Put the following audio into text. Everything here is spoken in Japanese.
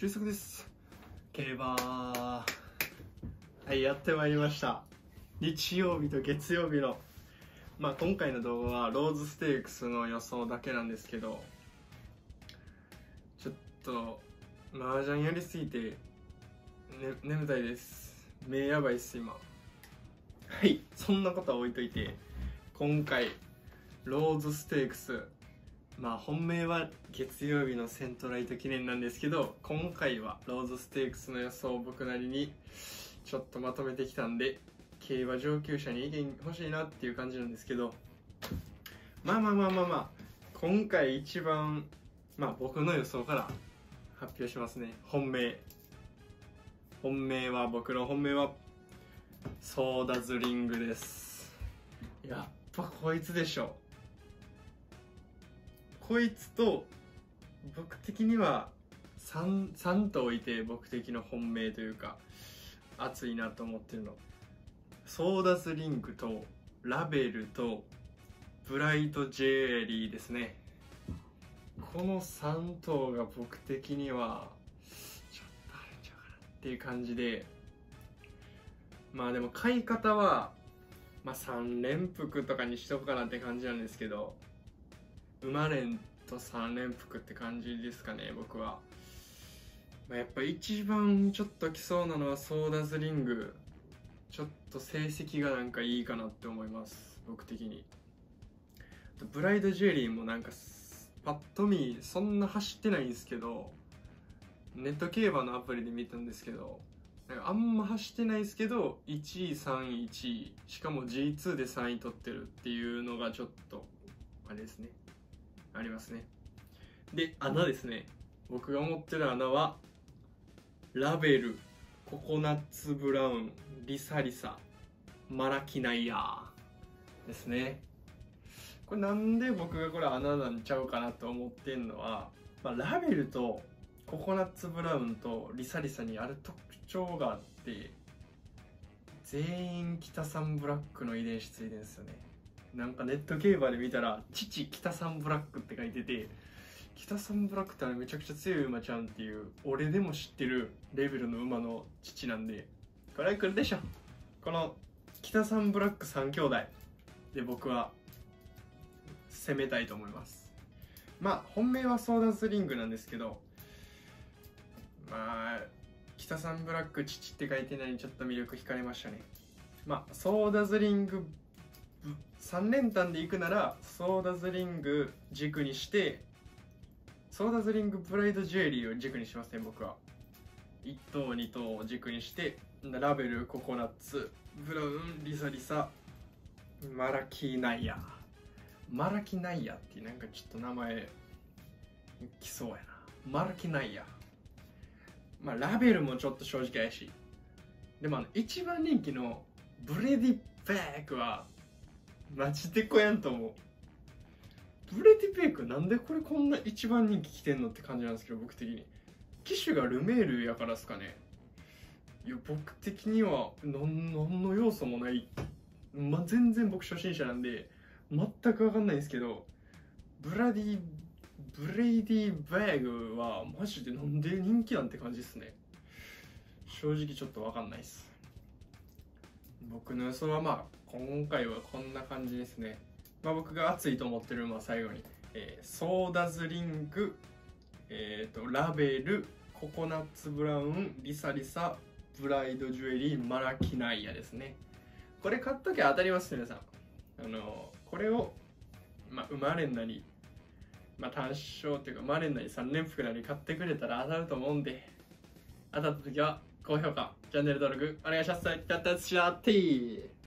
収束です。競馬はい、やってまいりました。日曜日と月曜日の今回の動画はローズステークスの予想だけなんですけど、ちょっと麻雀やりすぎて、眠たいです。目やばいっす今。はい、そんなことは置いといて、今回ローズステークス、本命は月曜日のセントライト記念なんですけど、今回はローズステークスの予想を僕なりにちょっとまとめてきたんで、競馬上級者に意見欲しいなっていう感じなんですけど、今回一番僕の予想から発表しますね。僕の本命はソーダズリングです。やっぱこいつでしょ。こいつと僕的には3と置いて、僕的な本命というか熱いなと思ってるの、ソーダズリングとラベルとブライトジュエリーですね。この3頭が僕的にはちょっとあるんちゃうかなっていう感じで、でも買い方は3連複とかにしとこうかなって感じなんですけど、馬連と3連複って感じですかね、僕は。やっぱ一番ちょっと来そうなのはソーダズリング。ちょっと成績がなんかいいかなって思います、僕的に。ブライドジュエリーもなんかパッと見そんな走ってないんですけど、ネット競馬のアプリで見たんですけど、あんま走ってないですけど1位3位1位、しかも G2 で3位取ってるっていうのがちょっとあれですね、ありますね。で、穴ですね。僕が思ってる穴はラベル、ココナッツブラウン、リサリサ、マラキナイヤーですね。これなんで僕がこれ穴なんちゃうかなと思ってんのは、ラベルとココナッツブラウンとリサリサにある特徴があって、全員北サンブラックの遺伝子ついてるんですよね。なんかネット競馬で見たら父北サンブラックって書いてて、北サンブラックってあれめちゃくちゃ強い馬ちゃんっていう、俺でも知ってるレベルの馬の父なんで、これは来るでしょ。この北サンブラック3兄弟で僕は攻めたいと思います。本命はソーダズリングなんですけど、北サンブラック父って書いてないにちょっと魅力惹かれましたね。ソーダズリング3連単で行くならソーダズリング軸にして、ソーダズリングブライドジュエリーを軸にしますね、僕は。1頭2頭を軸にして、ラベル、ココナッツ、ブラウン、リサリサ、マラキナイヤ。マラキナイヤってなんかちょっと名前きそうやな。マラキナイヤ。ラベルもちょっと正直怪しい。でも一番人気のブレディペークはマジでこやんと思う。ブレディペークなんでこれこんな一番人気来てんのって感じなんですけど、僕的に。機種がルメールやからっすかね。いや、僕的には何の要素もない。全然僕初心者なんで全く分かんないんですけど、ブレイディバーグはマジでなんで人気なんて感じですね。正直ちょっと分かんないです。僕の予想は今回はこんな感じですね。僕が熱いと思ってるのは最後に、ソーダズリング、ラベル、ココナッツブラウン、リサリサ、ブライドジュエリー、マラキナイヤですね。これ買っときゃ当たります皆さん。これを馬連なり単勝っていうか馬連なり3連複なり買ってくれたら当たると思うんで、当たった時は高評価、チャンネル登録お願いします。やったー。